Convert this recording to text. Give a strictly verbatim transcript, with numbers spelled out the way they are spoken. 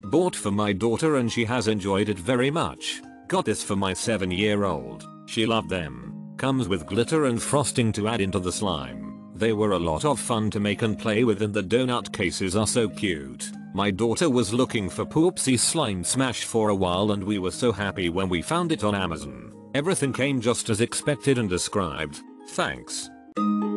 Bought for my daughter and she has enjoyed it very much. Got this for my seven year old. She loved them. Comes with glitter and frosting to add into the slime. They were a lot of fun to make and play with and the donut cases are so cute. My daughter was looking for Poopsie Slime Smash for a while and we were so happy when we found it on Amazon. Everything came just as expected and described. Thanks.